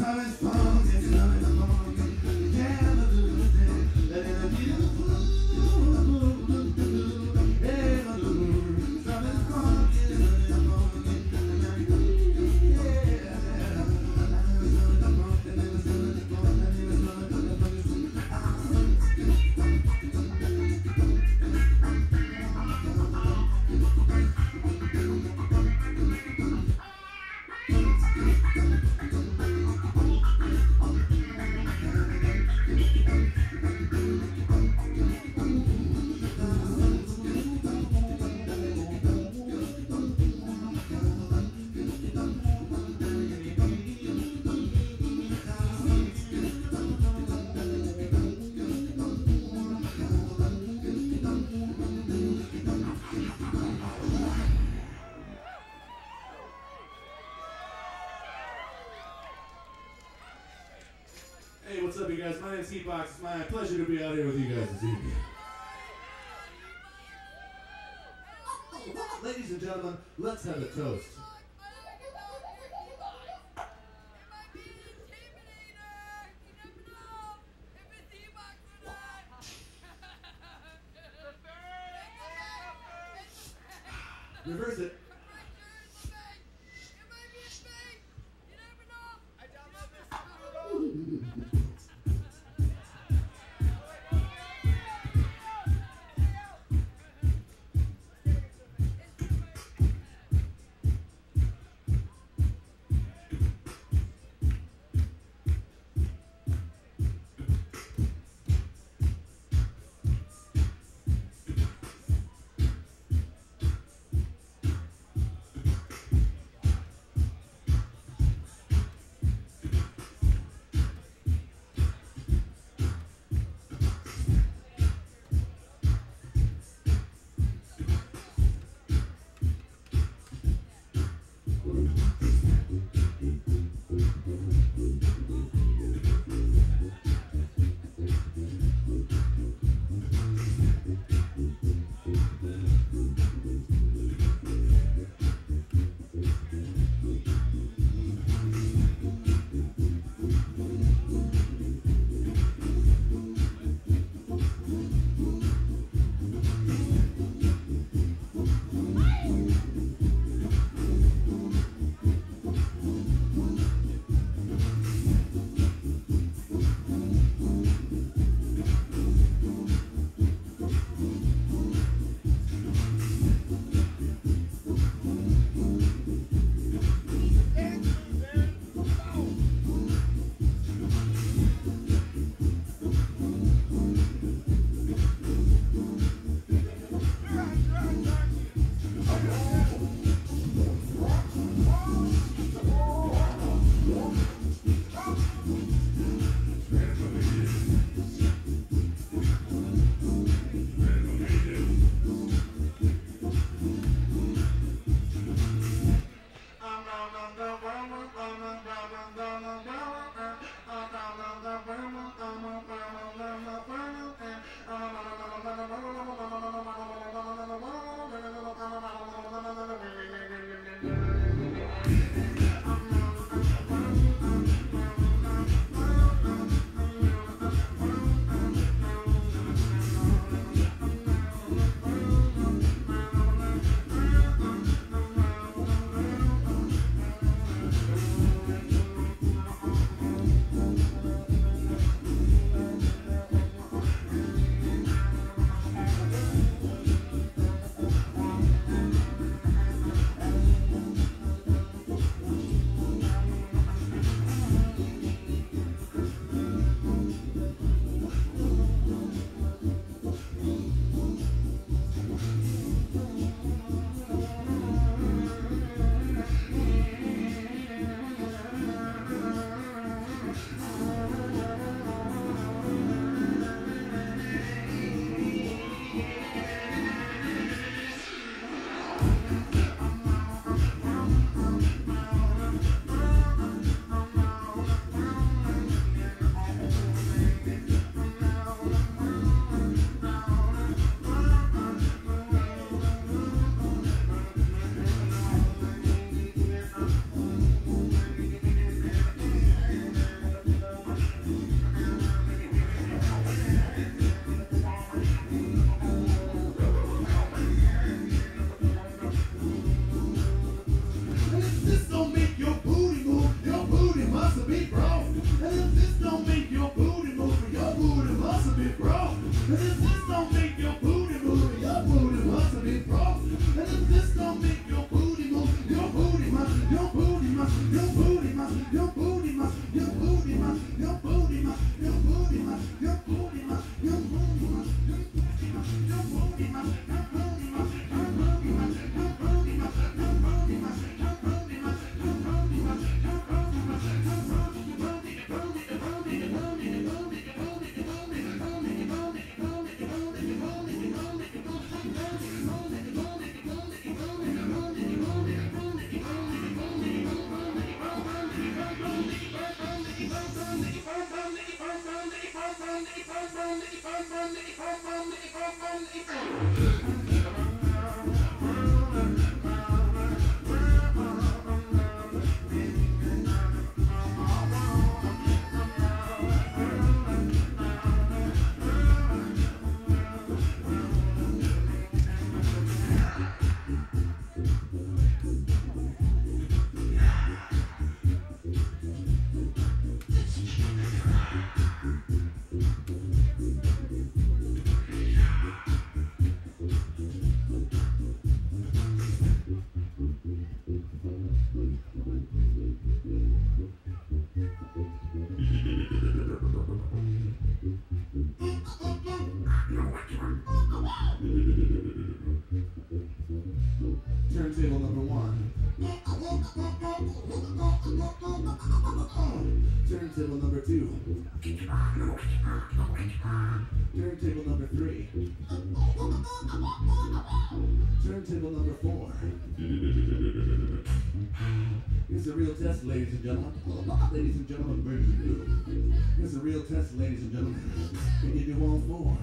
Hey, what's up, you guys? My name's Heatbox. It's my pleasure to be out here with you guys this evening. Ladies and gentlemen, let's have a toast. Reverse it. must have been broke. And if this don't make your booty move, your booty must, your booty must, your booty must, your booty must, your booty must, your booty must, your booty must, your booty must, your booty must, your booty must, your booty must, your booty must, your booty must, your booty must, your booty must, your booty must, your booty must, your booty must, your turntable number one. Turntable number two. Turntable number three. Turntable number four. It's a real test, ladies and gentlemen. Ladies and gentlemen, it's a real test, ladies and gentlemen. Can you do all four?